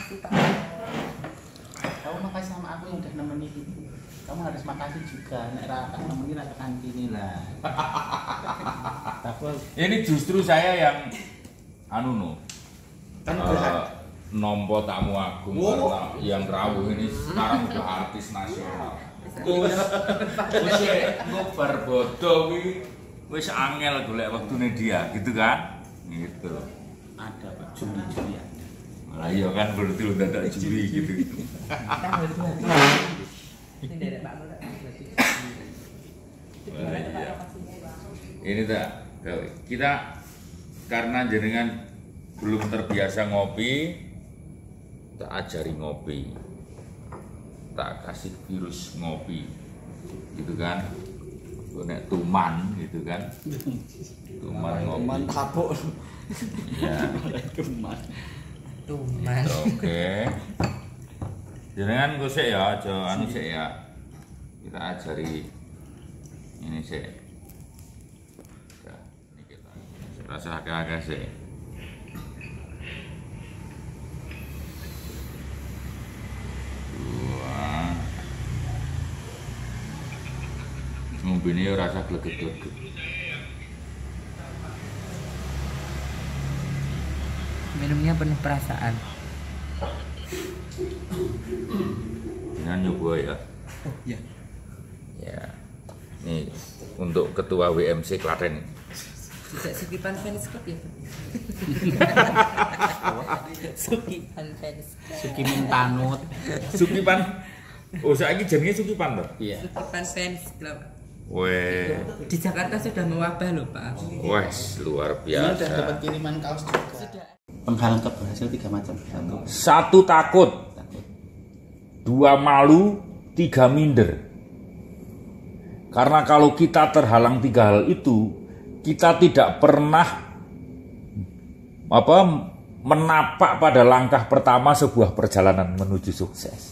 Kamu makasih sama aku yang udah nemenin itu. Kamu harus makasih juga. Nek rata nemenin rata kantini lah. Ini justru saya yang Kan nompo tamu agung karena yang rawuh ini sekarang udah artis nasional. Wis ngobar bodo kuwi wis angel golek wektune dia, gitu kan? Gitu. ada Pak Juli ada. Lah iya kan berarti udah ada Juli gitu. Ini tak kita karena jenengan belum terbiasa ngopi, tak ajari ngopi, tak kasih virus ngopi, gitu kan? Nek tuman, gitu kan? Tuman ngopi. Tuman tapuk. Ya. Tuman. Oke. Jenengan kok sik ya, aja anu sik ya. Kita ajari ini sik. Ini kita rasa agak-agak sik. Wah. Ngombene ya rasa glegek-glegek. Minumnya penuh perasaan. Jangan nyoba ya. Oh iya. Ya. Nih untuk ketua WMC Klaten. Bisa sukipan fans club ya. Sukipan fans. Sukimin panut. Sukipan. Oh, saiki jenenge Sukipan to? Iya. Sukipan fans club. Weh. Di Jakarta sudah mewabah loh Pak. Wes luar Ini udah biasa. dapat kiriman kaos juga. Sudah. Penghalang keberhasilan 3 macam. Satu takut, dua malu, tiga minder. Karena kalau kita terhalang tiga hal itu, kita tidak pernah menapak pada langkah pertama sebuah perjalanan menuju sukses.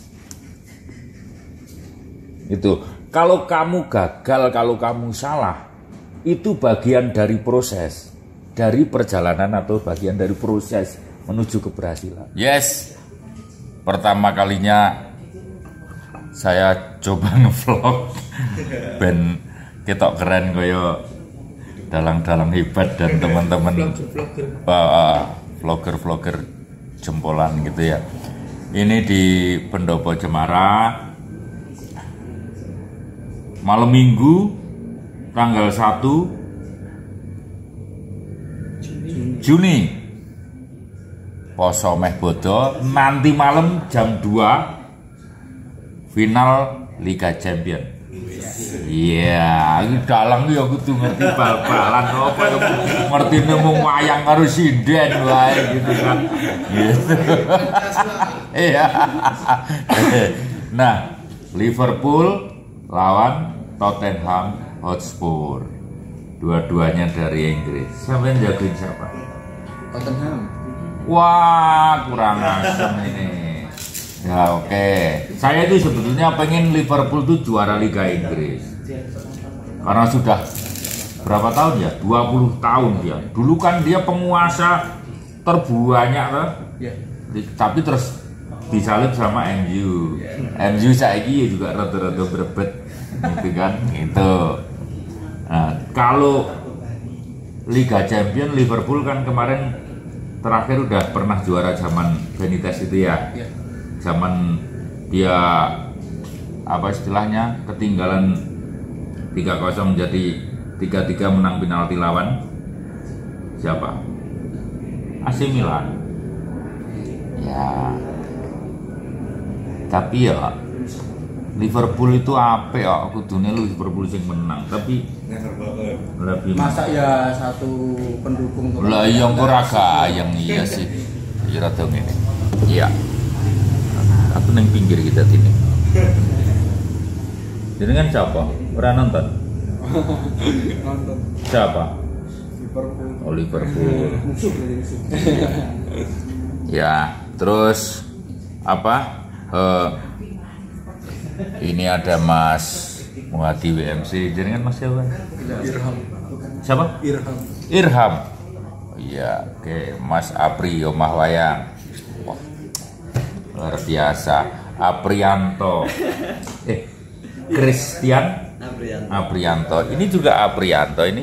Itu. Kalau kamu gagal, kalau kamu salah, itu bagian dari proses, dari perjalanan atau bagian dari proses menuju keberhasilan. Yes. Pertama kalinya saya coba ngevlog ben ketok keren kaya dalang-dalang hebat dan teman-teman vlogger jempolan gitu ya. Ini di Pendopo Cemara malam Minggu tanggal 1 Juni. Poso meh bodo, nanti malam jam 2 final Liga Champion. Iya, ini dalang ya kudu ngerti bal-balan apa ya ngerti nemu wayang karo sinden wae gitu kan. Gitu. Iya. Nah, Liverpool lawan Tottenham Hotspur. Dua-duanya dari Inggris. Siapa yang jagain siapa? Tottenham. Wah, kurang asem ini. Ya oke. Saya itu sebetulnya pengen Liverpool tuh juara Liga Inggris. Karena sudah berapa tahun ya? 20 tahun dia. Dulu kan dia penguasa terbanyak tuh. Tapi terus disalib sama MU. MU saiki juga rada-rada berebet gitu kan. Gitu. Nah, kalau Liga Champion Liverpool kan kemarin terakhir udah pernah juara zaman Benitez itu ya. Zaman dia apa istilahnya ketinggalan 3-0 jadi 3-3 menang penalti lawan siapa? AC Milan. Ya. Tapi ya Liverpool itu apa ya? Kudune Liverpool sing menang, tapi lebih Masa ya satu pendukung lah iya kok raga yang iya sih. Iya rada ngene. Iya. Aku neng pinggir kita sini. Jenengan siapa? Ora nonton? nonton Siapa? Liverpool. Oh Liverpool. Musuh. Ya, terus apa? Ini ada Mas Muhadi WMC. Jenengan Mas siapa? Irham. Siapa? Irham. Irham. Iya, oke. Mas Apri Omah Wayang. Wah, Luar biasa. Aprianto. Christian Aprianto. Ini juga Aprianto ini.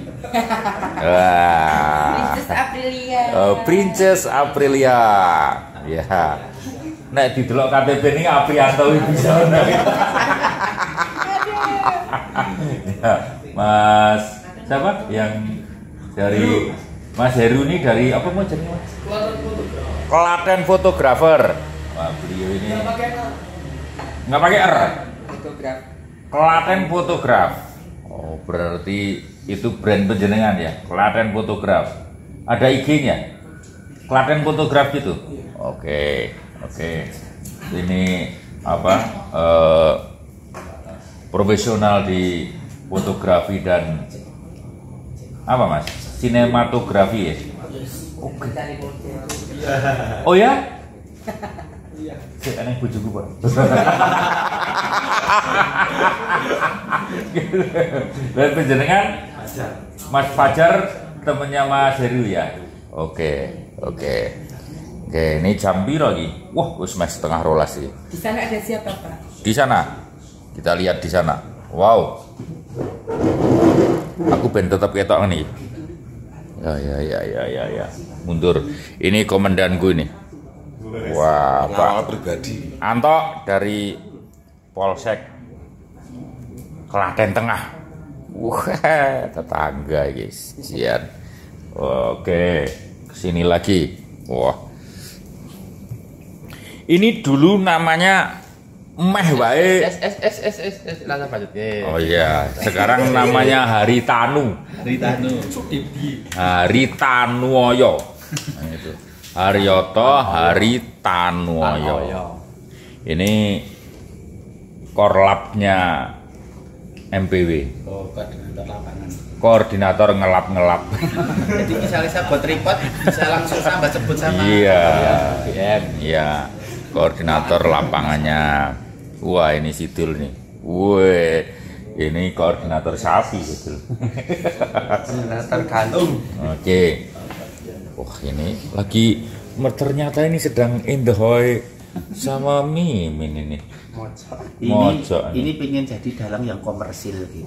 Wah. Princess Aprilia. Princess Aprilia. Ya. Nek didelok KTP ini Aprianto bisa. Ya, Mas siapa yang dari Mas Heru ini dari apa mau jadi Mas? Klaten fotografer. Wah, beliau ini nggak pakai R. Fotograf. Klaten fotograf. Oh, berarti itu brand penjenengan ya, Klaten fotograf. Ada IG-nya? Klaten fotograf gitu. Oke. Ini apa? Profesional di fotografi dan apa Mas? Sinematografi ya? Oke. Oh ya? Aneh bojoku Pak. Dan penjenengan Mas Fajar temennya Mas Heru ya. Oke, ini jam piro lagi? Wah, wis mes setengah rolas sih. Di sana ada siapa, Pak? Di sana. Kita lihat di sana. Wow. Aku ben tetap ketok nih. Ya. Mundur. Ini komandanku ini. Wah, Pak pribadi. Anto dari Polsek Klaten Tengah. Wah, tetangga guys. Sian. Oke, kesini lagi. Wah. Ini dulu namanya meh wae. Langsung lanjut. Oh iya, sekarang namanya Haritanu. Haritanuoyo. Nah, itu. Haryoto Haritanuoyo. Ini korlapnya MPW. Oh, koordinator lapangan. Koordinator ngelap-ngelap. Jadi misalnya saya buat report bisa langsung sampai sebut sama. Iya. Koordinator lapangannya. Wah, ini Sidul nih. Wih, ini koordinator sapi Sidul. Koordinator gantung. Oke. Wah, ini lagi ternyata ini sedang endoy sama Mimin ini. Ini pengen jadi dalang yang komersil gitu.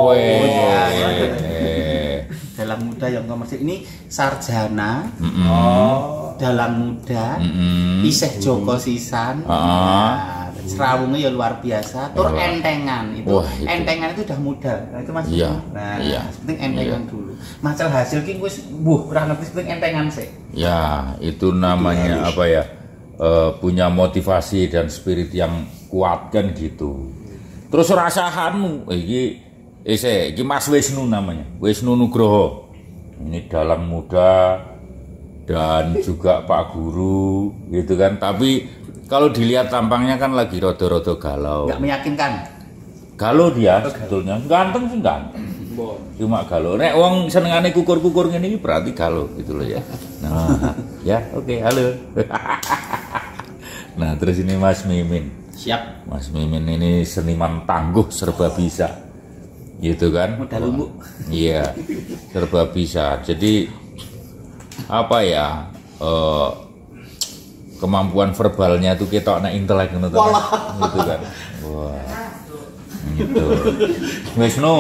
Dalang muda yang komersil. Ini sarjana. Dalang muda. Isih Joko Sisan. Serawungnya ya luar biasa. Tur entengan itu. Entengan itu udah muda. Nah, itu masih. Iya. Penting entengan dulu. Masalah hasil ki wis ora ngerti penting entengan sih. Ya, itu namanya apa ya? Punya motivasi dan spirit yang kuat kan gitu. Terus rasahanmu iki Mas Wisnu namanya. Wisnu Nugroho. Ini dalang muda dan juga Pak Guru gitu kan. Tapi kalau dilihat tampangnya kan lagi rodo-rodo galau. Enggak meyakinkan. Galau dia sebetulnya. Ganteng sih ganteng. Cuma galau. Nek wong senengane kukur-kukur ngene iki berarti galau gitu loh ya. Nah, ya oke, halo. Nah, terus ini Mas Mimin. Siap. Mas Mimin ini seniman tangguh serba bisa. Gitu kan? Modal lumbu. Iya. Serba bisa. Jadi apa ya? Kemampuan verbalnya tuh ketok nek intelek ngono gitu kan. Wah. Gitu. Wisnu.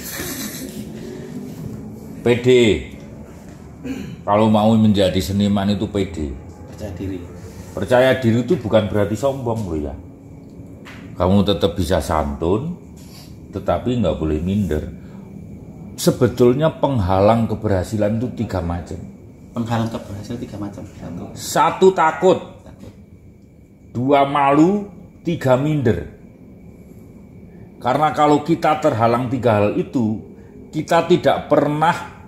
PD. Kalau mau menjadi seniman itu PD. Percaya diri. Percaya diri itu bukan berarti sombong loh ya. Kamu tetap bisa santun, tetapi nggak boleh minder. Sebetulnya penghalang keberhasilan itu 3 macam. Penghalang keberhasilan 3 macam. 1 takut, 2 malu, 3 minder. Karena kalau kita terhalang 3 hal itu, kita tidak pernah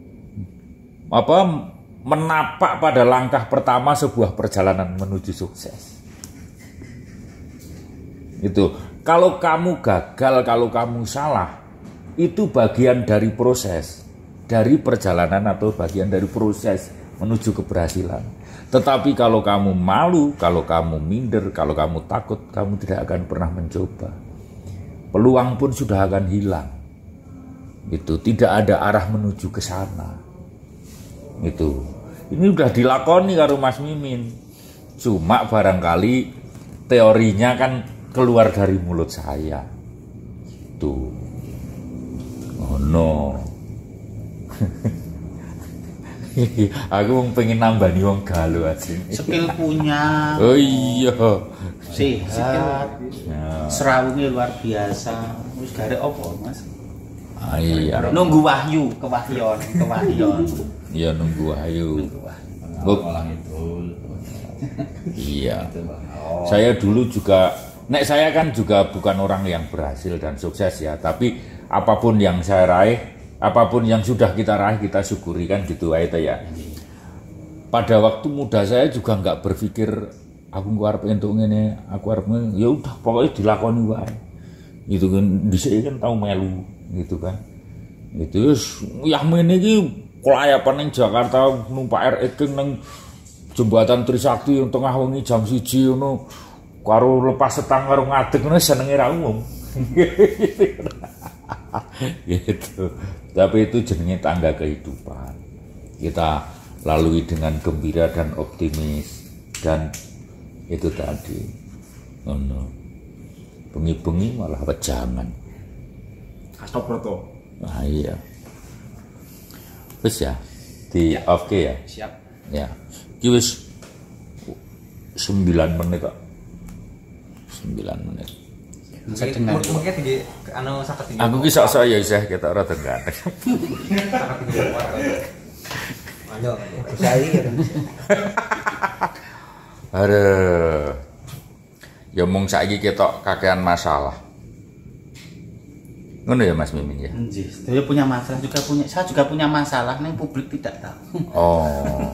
menapak pada langkah pertama sebuah perjalanan menuju sukses. Itu. Kalau kamu gagal, kalau kamu salah, itu bagian dari proses, dari perjalanan atau bagian dari proses menuju keberhasilan. Tetapi kalau kamu malu, kalau kamu minder, kalau kamu takut, kamu tidak akan pernah mencoba. Peluang pun sudah akan hilang. Itu tidak ada arah menuju ke sana. Itu. Ini udah dilakoni karo Mas Mimin. Cuma barangkali teorinya kan keluar dari mulut saya. Tuh. Oh no. Aku pengen nambani wong galuh aja. Skill punya. Oh iya. Sehat. Serawungnya luar biasa. Wis garek apa, Mas? Iya. Nunggu wahyu, kewahyon. Iya nunggu wahyu. Iya. Saya dulu juga, saya kan juga bukan orang yang berhasil dan sukses ya, tapi apapun yang saya raih, apapun yang sudah kita raih, kita syukuri kan gitu aja ya. Pada waktu muda saya juga nggak berpikir aku arep entuk ngene, aku arep ya udah pokoknya dilakoni wae. Itu kan dhisik kan tau melu gitu kan. Itu ya mene iki kelayapan ning Jakarta numpak RX ning jembatan Trisakti yang tengah wengi jam 1 ngono karo lepas setang karo ngadeg ngono senenge ra umum. Gitu. Tapi itu jenenge tangga kehidupan. Kita lalui dengan gembira dan optimis dan itu tadi. Bengi-bengi malah wejangan. Astagfirullah. Nah iya. Wis ya, di oke ya. Siap. Ya. Iki wis 9 menit kok. 9 menit. Mungkin tinggi anu sakit tinggi. Aku ki sok-sok ya isih ketok rada ganteng. Ayo, saya Aduh. Ya mung saiki ketok kakean masalah. Ngono ya Mas Mimin ya. Dia punya masalah juga punya. Saya juga punya masalah nih publik tidak tahu. Oh.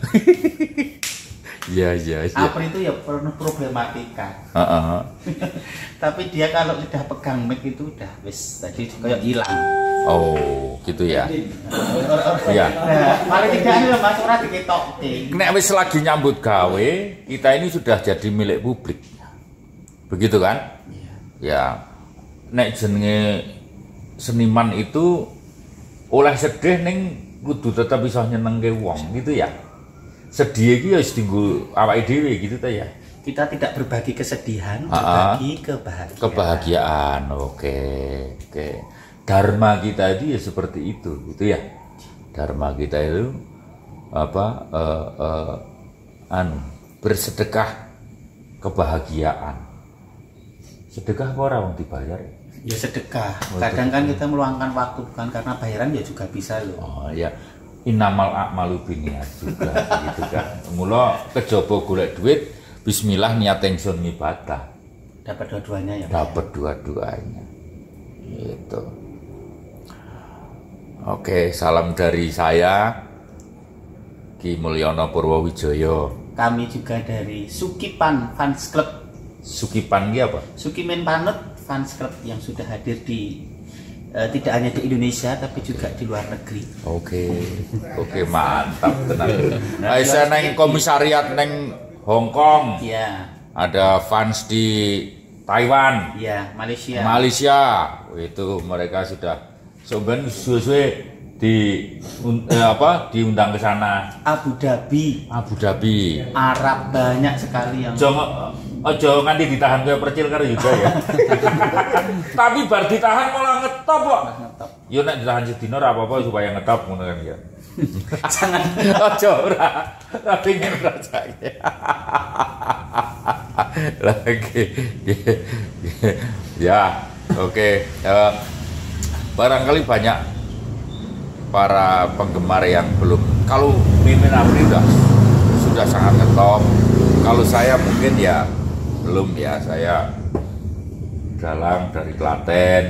Iya. Apri itu ya pernah problematika. Tapi dia kalau sudah pegang mic itu udah wis tadi kayak hilang. Oh, gitu ya. Iya. Paling tidak ya Mas ora diketokke. Nek wis lagi nyambut gawe, kita ini sudah jadi milik publik. Begitu kan? Ya. Nek jenenge seniman itu oleh sedih ning kudu tetep bisa nyenengke wong gitu ya. Sedih iki ya wis dienggo awake dhewe gitu ta ya. Kita tidak berbagi kesedihan, berbagi kebahagiaan. Kebahagiaan. Oke. Dharma kita itu ya seperti itu gitu ya. Dharma kita itu apa bersedekah kebahagiaan. Sedekah apa orang dibayar? Ya sedekah. Kadang kan kita meluangkan waktu bukan karena bayaran ya juga bisa loh. Oh ya, innamal a'malu binniyat juga gitu kan. Mula kejaba golek duit, bismillah niat ingsun ngibadah. Dapat dua-duanya ya. Dapat dua-duanya. Gitu. Oke, salam dari saya Ki Mulyono Purwowijoyo. Kami juga dari Sukipan Fans Club. Sukipan iki apa? Sukimen Panut Fans Club yang sudah hadir di tidak hanya di Indonesia tapi juga di luar negeri. Oke, mantap tenan. Saya neng komisariat neng Hong Kong. Iya. Ada fans di Taiwan. Iya, Malaysia. Itu mereka sudah sebenarnya suwe-suwe diundang ke sana. Abu Dhabi. Arab banyak sekali yang. Ojo nganti ditahan kayak percil karo juga ya. Tapi bar ditahan malah ngetop kok. Yo nek ditahan sedina ora apa-apa supaya ngetop ngono kan ya. Jangan ojo ora. Tapi ngene rasane. Lagi. Ya, oke. Barangkali banyak para penggemar yang belum. Kalau Mimin Apri sudah sangat ngetop. Kalau saya mungkin ya belum ya, saya dalang dari Klaten.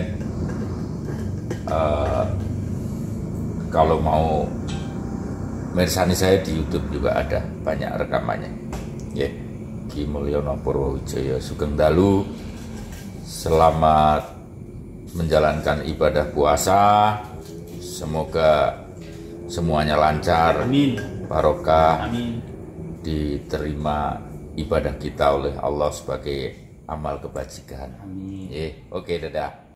Kalau mau mirsani saya di YouTube juga ada banyak rekamannya. Ya, Ki Mulyono Purwowijoyo Sugeng Dalu. Selamat menjalankan ibadah puasa. Semoga semuanya lancar. Amin. Barokah. Amin. Diterima ibadah kita oleh Allah sebagai amal kebajikan. Amin. Oke, dadah.